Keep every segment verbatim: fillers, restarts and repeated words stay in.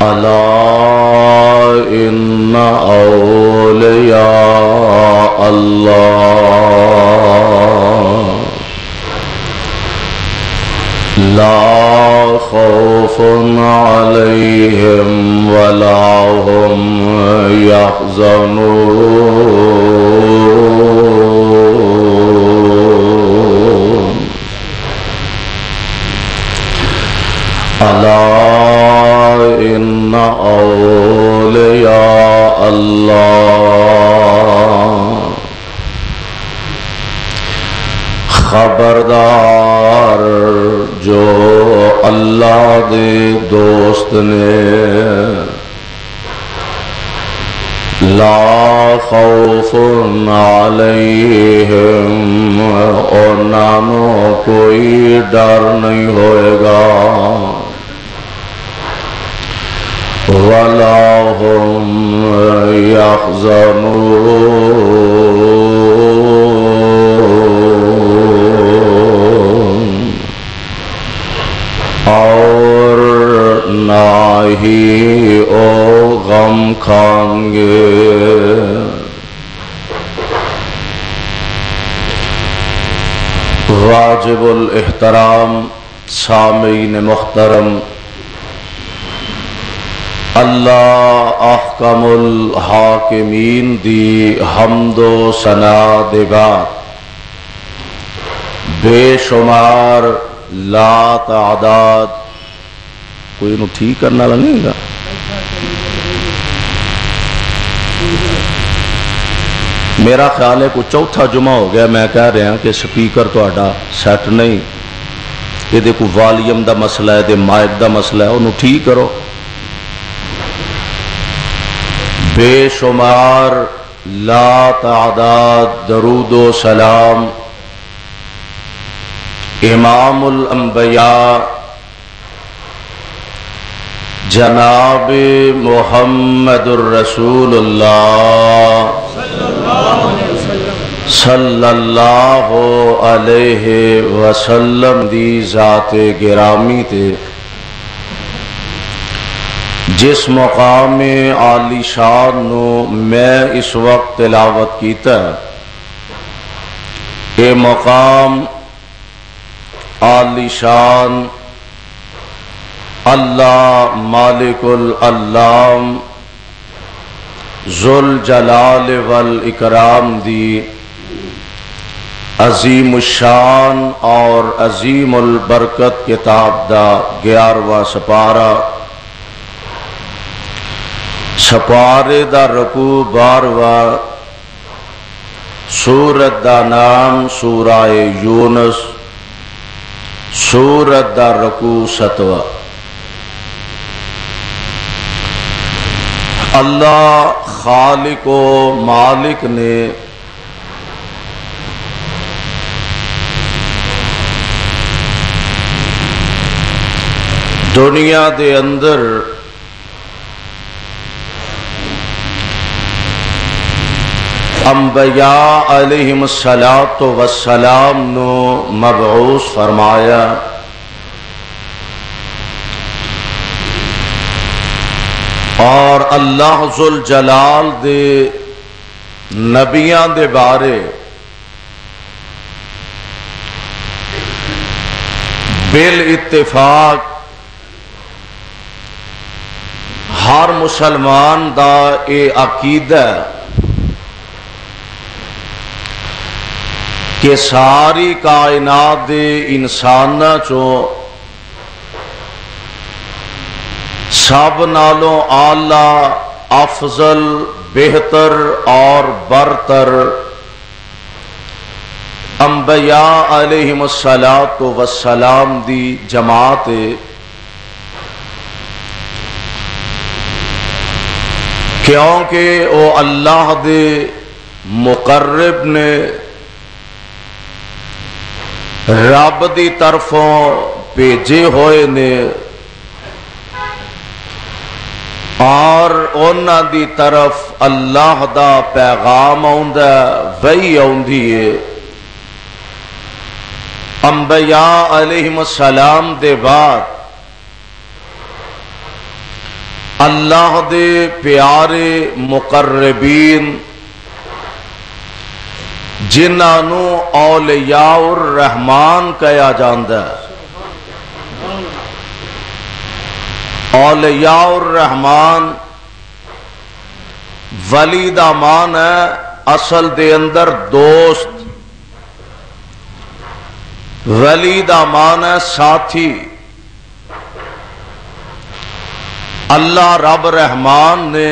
ألا إن أولياء الله لا خوف عليهم ولا هم يحزنون ألا إن أولياء الله خبردار جو اللہ دے دوست نے لا خوف علیہم انہوں کوئی ڈر نہیں ہوئے گا وَلَا هُمْ يَحْزَنُونَ اور نہ ہی او غم کھائیں گے واجب الاحترام سامعین محترم، اللہ احکم الحاکمین دی حمد و ثنا دے بعد بے شمار لا تعداد کوئی نو ٹھیک کرنا لگے گا میرا خیال ہے کوئی چوتھا جمعہ ہو گیا میں کہہ رہا کہ سپیکر تہاڈا سیٹ نہیں، یہ کوئی والیوم دا مسئلہ ہے دے مائک دا مسئلہ ہے انہوں ٹھیک کرو۔ بے شمار لا تعداد درود و سلام امام الانبیاء جناب محمد الرسول اللہ صلی اللہ علیہ وسلم دی ذات گرامی تے جس مقام عالی شان نو میں اس وقت تلاوت کیتا ہے، اے مقام عالی شان اللہ مالک العلام ذوالجلال والاکرام دی عظیم الشان اور عظیم البرکت کتاب دا گیارہواں سپارہ، سپارے دا رکوع بارہواں، سورت دا نام سورہ یونس، سورت دا رکوع ستواں۔ اللہ خالق و مالک نے دنیا دے اندر انبیاء علیہم السلام نو مبعوث فرمایا، اور اللہ ذوالجلال دے نبیاں دے بارے بالاتفاق ہر مسلمان دا اے عقیدہ کہ ساری کائنات دے انساناں چو سب نالوں اعلیٰ افضل بہتر اور برتر انبیاء علیہم السلام دی جماعت کیونکہ وہ اللہ دے مقرب نے رب دی طرفوں بھیجے ہوئے نے اور اونا دی طرف اللہ دا پیغام آؤندا وہی آؤندی ہے۔ انبیاء علیہم السلام دے بعد اللہ دے پیارے مقربین جنہاں نو اولیاء الرحمان کہا جاندا ہے۔ اولیاء الرحمان ولی دا مان ہے اصل دے اندر دوست، ولی دا مان ہے ساتھی۔ اللہ رب رحمان نے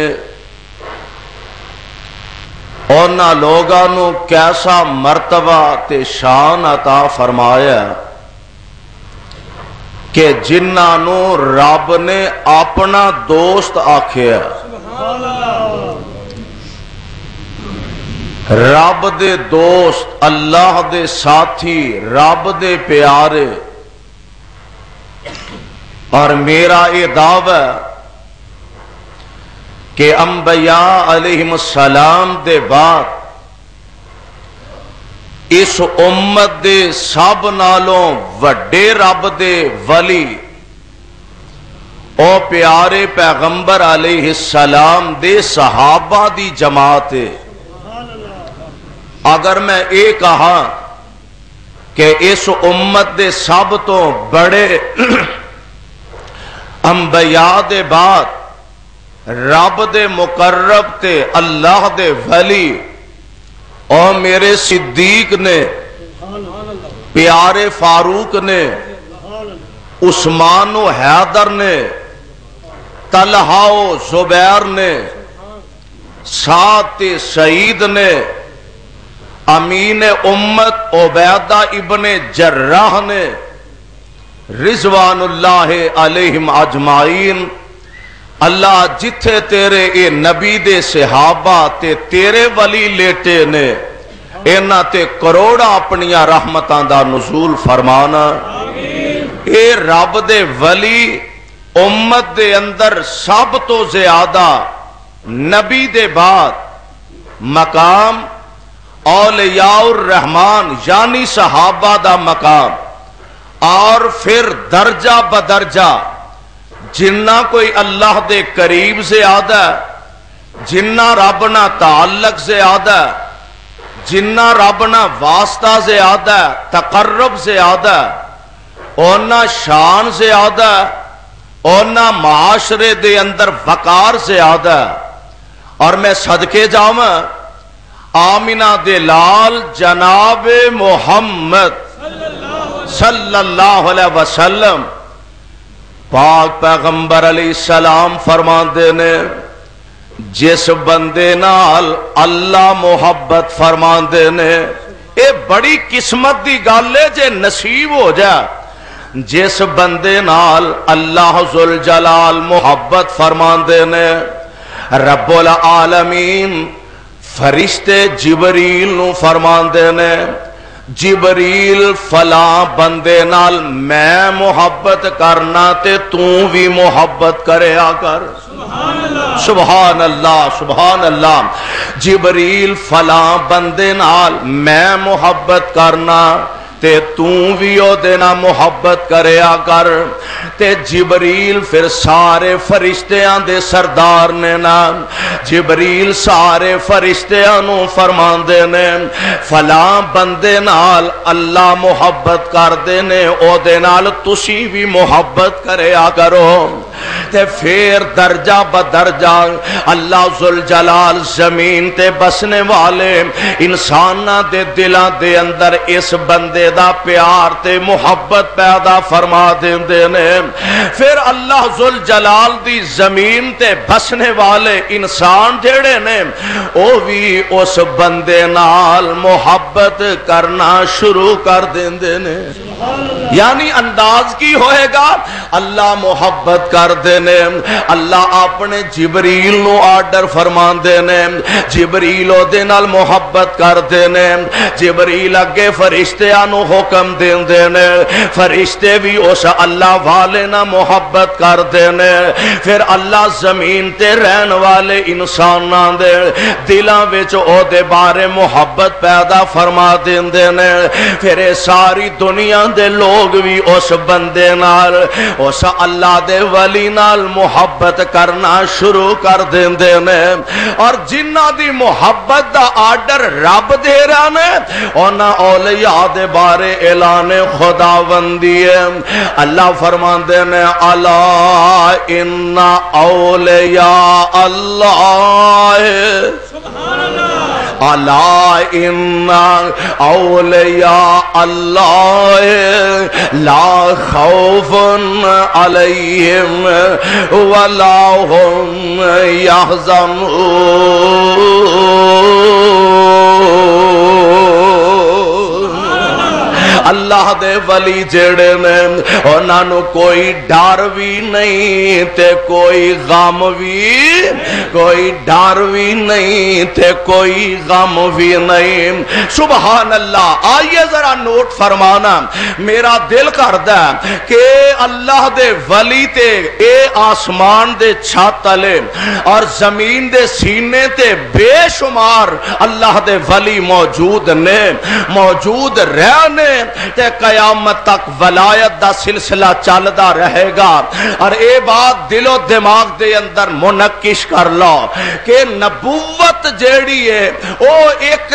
اونا لوگاں نو کیسا مرتبہ تے شان عطا فرمایا کہ جنہاں نو رب نے اپنا دوست آکھیا، رب دے دوست، اللہ دے ساتھی، رب دے پیارے۔ اور میرا یہ دعویٰ کہ انبیاء علیہم السلام دے بعد اس امت دے سب نالوں وڈے رب دے ولی او پیارے پیغمبر علیہ السلام دے صحابہ دی جماعت ہے۔ اگر میں یہ کہا کہ اس امت دے سب تو بڑے انبیاء دے بعد رب دے مقرب تے اللہ دے ولی اور میرے صدیق نے، پیارے فاروق نے، عثمان و حیدر نے، طلحہ و زبیر نے، سعد سعید نے، امین امت عبیدہ ابن جراح نے، رضوان اللہ علیہم اجمعین۔ اللہ جتھے تیرے اے نبی دے صحابہ تے تیرے ولی لیٹے نے اینا تے کروڑا اپنیاں رحمتاں دا نزول فرمانا۔ اے رب دے ولی امت دے اندر سب تو زیادہ نبی دے بعد مقام اولیاء الرحمان یعنی صحابہ دا مقام، اور پھر درجہ بدرجہ جنہ کوئی اللہ دے قریب سے آدھا، جنہ ربنا تعلق سے آدھا، جنہ ربنا واسطہ سے آدھا، تقرب سے آدھا، اونا شان سے آدھا، اونا معاشرے دے اندر وقار سے آدھا۔ اور میں صدقے جاؤں آمینہ دے لال جناب محمد صلی اللہ علیہ وسلم پاک پیغمبر علیہ السلام فرماندے نے جس بندے نال اللہ محبت فرماندے نے، اے بڑی قسمت دی گل ہے جے نصیب ہو جائے، جس بندے نال اللہ ذوالجلال محبت فرماندے نے، رب العالمین فرشتے جبریل نو فرماندے نے جبریل فلاں بندے نال میں محبت کرنا تے تو بھی محبت کرے آ کر۔ سبحان اللہ سبحان اللہ۔ جبریل فلاں بندے نال میں محبت کرنا تے تو بھی او دینا محبت کرے آ کر۔ تے جبریل پھر سارے فرشتیاں دے سردار نے نام، جبریل سارے فرشتیاں نو فرمان دے نے فلاں بندے نال اللہ محبت کر دے نے، او دے نال تسی بھی محبت کرے آ کرو۔ تے پھر درجہ بدرجہ اللہ ذوالجلال زمین تے بسنے والے انساناں دے دلاں دے اندر اس بندے دا پیار تے محبت پیدا فرما دیندے نے۔ پھر اللہ ذوالجلال دی زمین تے بسنے والے انسان جڑے نے او بھی اس بندے نال محبت کرنا شروع کر دیندے نے۔ یعنی انداز کی ہوئے گا، اللہ محبت کر دینے، اللہ اپنے جبریل نو آرڈر فرمان دینے، جبریل او دے نال محبت کر دینے، جبریل اگے فرشتیاں نو حکم دین دینے، فرشتے بھی اس اللہ والے نہ محبت کر دینے۔ پھر اللہ زمین تے رہن والے انساناں دے دلاں وچ او دے بارے محبت پیدا فرما دین دینے۔ پھر ساری دنیا دے لوگ بھی اس بندے نال اس اللہ دے ولی ولی نال محبت کرنا شروع کر دیندے نے اور جنہ دی محبت دا آرڈر رب دے رہا نے اونا اولیاء دے بارے اعلان خداوندی ہے اللہ فرمان دے نے الا ان اولیاء اللہ سبحان اللہ الا ان اولیاء اللہ لا خوف علیہم ولا هم يحزنون اللہ دے ولی جڑے نے انہاں نو کوئی ڈر بھی نہیں تے کوئی غم بھی کوئی ڈر بھی نہیں تے کوئی غم بھی نہیں سبحان اللہ آئیے ذرا نوٹ فرمانا میرا دل کردا ہے کہ اللہ دے ولی تے اے آسمان دے چھت تلے اور زمین دے سینے تے بے شمار اللہ دے ولی موجود نے موجود رہنے تے قیامت تک ولایت دا سلسلہ چلدا رہے گا اور اے بات دل و دماغ دے اندر منقش کر لو کہ نبوت جیڑی ہے او ایک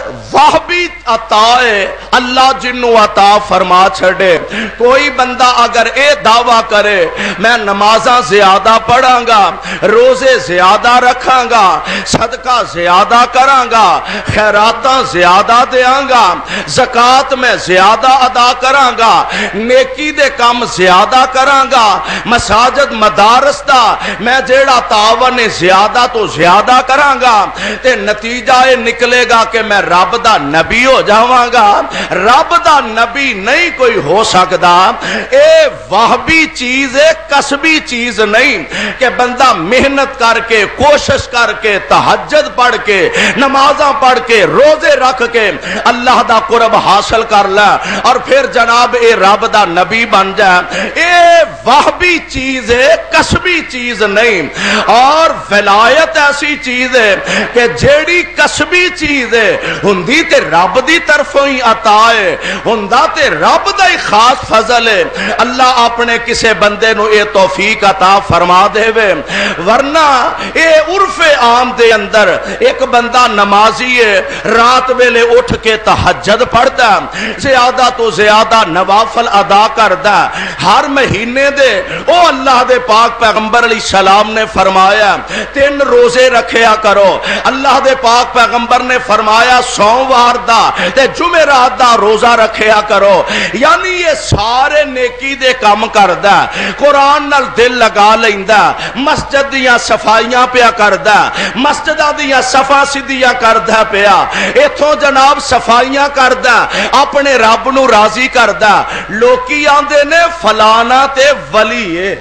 وہبی عطا ہے اللہ جنوں عطا فرما چھڑے کوئی بندہ اگر اے دعویٰ کرے میں نمازاں زیادہ پڑھاں گا روزے زیادہ رکھاں گا صدقہ زیادہ کراں گا خیراتاں زیادہ دیاں گا زکوٰۃ میں زیادہ ادا کراں گا نیکی دے کام زیادہ کراں گا مساجد مدارس دا میں جیڑا تعاون زیادہ تو زیادہ کراں گا تے نتیجہ یہ نکلے گا کہ میں رب دا نبی ہو جاواں گا رب دا نبی نہیں کوئی ہو سکدا اے وہبی چیز ہے کسبی چیز نہیں کہ بندہ محنت کر کے کوشش کر کے تہجد پڑھ کے نمازاں پڑھ کے روزے رکھ کے اللہ دا قرب حاصل کر لے اور پھر جناب اے رب دا نبی بن جائے اے وہبی چیز ہے کسبی چیز نہیں اور ولایت ایسی چیز ہے کہ جیڑی کسبی چیز ہے ہندی تے رب دی طرفوں ہی عطا ہے ہندا تے رب دا ہی خاص فضل ہے اللہ اپنے کسے بندے نو اے توفیق عطا فرما دے وے ورنہ اے عرف عام دے اندر ایک بندہ نمازی ہے رات ویلے اٹھ کے تہجد پڑھتا زیادہ تو زیادہ نوافل ادا کردا ہر مہینے دے او اللہ دے پاک پیغمبر علیہ السلام نے فرمایا تین روزے رکھیا کرو اللہ دے پاک پیغمبر نے فرمایا سوموار دا تے جمعرات دا روزہ رکھیا کرو یعنی یہ سارے نیکی دے کام کردا قرآن نال دل لگا لیندا مسجد دیاں صفائیاں پیا کردا مسجداں دیاں صفا سیدھیاں کردا پیا ایتھوں جناب صفائیاں کردا اپنے رب نو راضی کردا لوکی آندے نے فلانا تے ولی ہے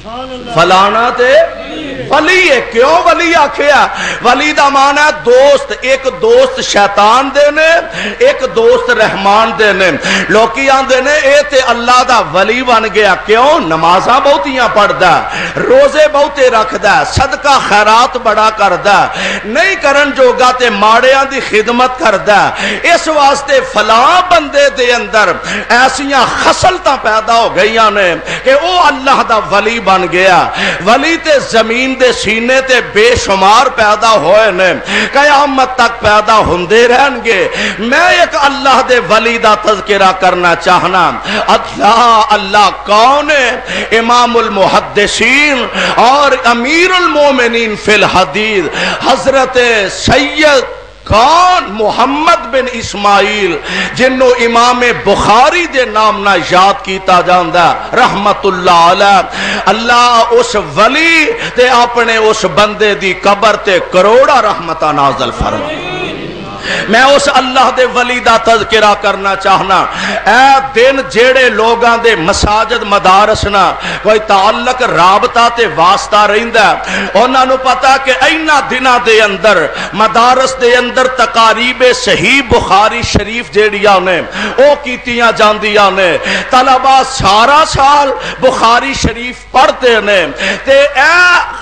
فلانا تے ولی ہے کیوں ولی آکھیا ولی دا معنی ہے دوست ایک دوست شیطان دے نے ایک دوست رحمان دے نے لوکی آندے نے اے تے اللہ دا ولی بن گیا کیوں نمازاں بہتیاں پڑھدا روزے بہتے رکھدا صدقہ خیرات بڑا کردا نہیں کرن جوگا تے ماڑیاں دی خدمت کردا اس واسطے فلاں بندے دے اندر ایسیاں خصلتاں پیدا ہو گئیاں نے کہ او اللہ دا ولی بن گیا ولی تے زمین دے سینے تے بے شمار پیدا ہوئے نے قیامت تک پیدا ہوندے رہن گے میں ایک اللہ دے ولی دا تذکرہ کرنا چاہنا اللہ اللہ کون ہے امام المحدثین اور امیر المومنین فی الحدیث حضرت سید کون محمد بن اسماعیل جنو امام بخاری دے نام نہ یاد کیتا جاندا رحمت اللہ علیہ اللہ اس ولی تے اپنے اس بندے دی قبر تے کروڑا رحمتہ نازل فرمائے میں اس اللہ دے ولی دا تذکرہ کرنا چاہنا اے دن جیڑے لوگاں دے مساجد مدارس نہ کوئی تعلق رابطہ تے واسطہ رہندا انہاں نو پتا کہ اینا دنہ دے اندر مدارس دے اندر تقاریب صحیح بخاری شریف جیڑیاں نے او کیتیاں جاندیاں نے طلبہ سارا سال بخاری شریف پڑھتے نے تے اے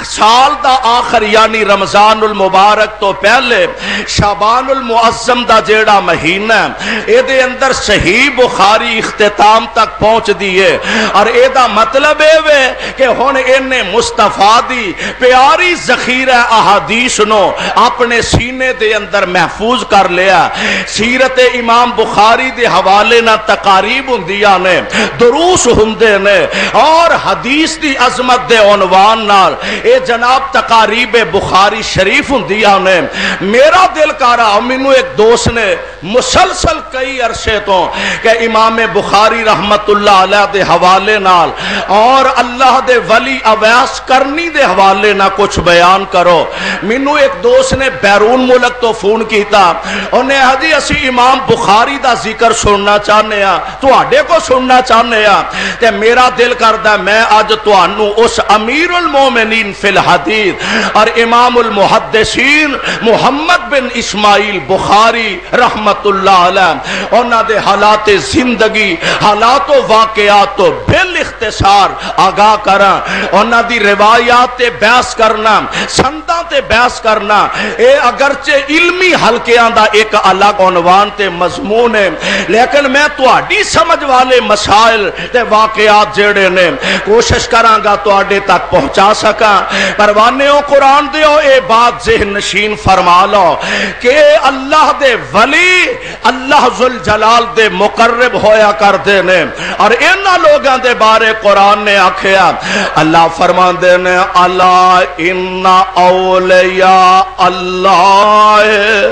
سال دا آخر یعنی رمضان المبارک تو پہلے شعبان المعظم دا جیڑا مہینہ اے دے اندر صحیح بخاری اختتام تک پہنچ دیئے اور اے دا مطلب اے وے کہ ہن انہیں مصطفیٰ دی پیاری ذخیرہ احادیث نو اپنے سینے دے اندر محفوظ کر لیا. سیرت امام بخاری دے حوالے نہ تقاریب ہندیاں نے دروس ہندے نے اور حدیث دی عظمت دے عنوان نال اے جناب تقاریب بخاری شریف ہندیاں نے. میرا دل کارا مینوں ایک دوست نے مسلسل کئی عرصے تو کہ امام بخاری رحمت اللہ علیہ دے حوالے نال اور اللہ دے ولی اویس کرنی دے حوالے نہ کچھ بیان کرو. مینوں ایک دوست نے بیرون ملک تو فون کیتا انہیں حدی اسی امام بخاری دا ذکر سننا چاہنے ہاں تواڈے کو سننا چاہنے ہاں تے میرا دل کردا میں اج تانوں اس امیر المومنین فی الحدیث اور امام المحدثین محمد بن اسماعیل بخاری رحمت اللہ علیہ انہاں دے حالات زندگی حالات و واقعات تو بل اختصار آگاہ کرا انہاں دی روایات تے بحث کرنا سنداں تے بحث کرنا اے اگرچہ علمی حلقیاں دا ایک الگ عنوان تے مضمون ہے لیکن میں تواڈی سمجھ والے مسائل تے واقعات جڑے نے کوشش کراں گا تواڈے تک پہنچا سکاں. پروانےوں قرآن دیو اے بات ذہن نشین فرما لو کہ اللہ دے ولی اللہ ذوالجلال دے مقرب ہویا کردے نے اور انہاں لوگاں دے بارے قرآن نے آکھیا اللہ فرمان دے نے الا ان اولیاء اللہ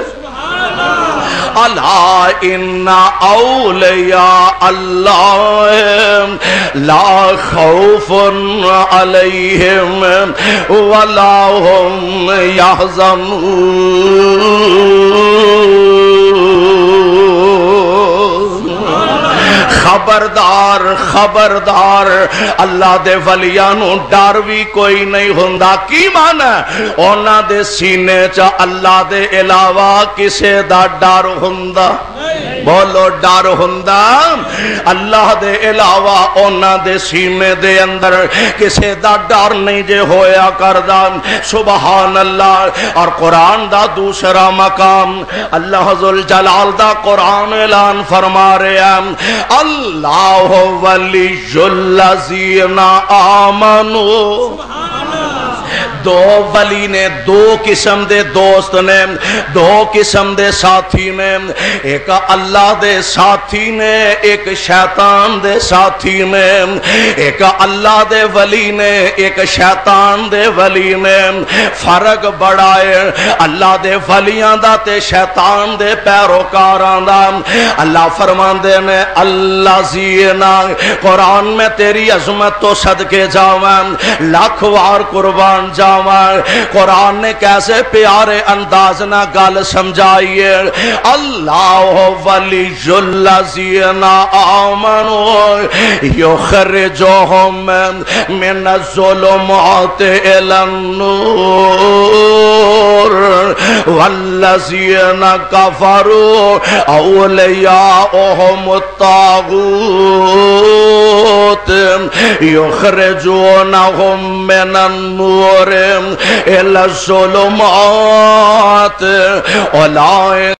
الا ان اولیاء اللہ لا خوف علیہم ولا هم يحزنون. خبردار خبردار اللہ دے ولیانوں ڈر بھی کوئی نہیں ہوندا. کی مانا انہاں دے سینے چا اللہ دے علاوہ کسے دا ڈر ہوندا؟ بولو ڈر ہوندا اللہ دے علاوہ انہاں دے سینے دے اندر کسے دا ڈر نہیں جے ہویا کردا. سبحان اللہ. اور قرآن دا دوسرا مقام اللہ ذوالجلال دا قرآن اعلان فرما رہے ہیں اللہ ولی الذین آمنوا. دو ولی نے دو قسم دے دوست نے دو قسم دے ساتھی نے ایک اللہ دے ساتھی نے ایک شیطان دے ساتھی نے ایک اللہ دے ولی نے ایک شیطان دے ولی نے. فرق بڑا ہے اللہ دے ولیاں دا تے شیطان دے پیروکاراں دا. اللہ فرماندے نے اللہ زینا قرآن میں تیری عظمت تو صدقے جاواں لاکھ وار قربان جاواں. قرآن نے کیسے پیارے انداز نہ گل سمجھائیے اللہ ولی الذین آمنوا یخرجہم من الظلمات الی النور والذین کفروا اولیاءہم الطاغوت یخرجونہم من النور الى الظلمات اولئک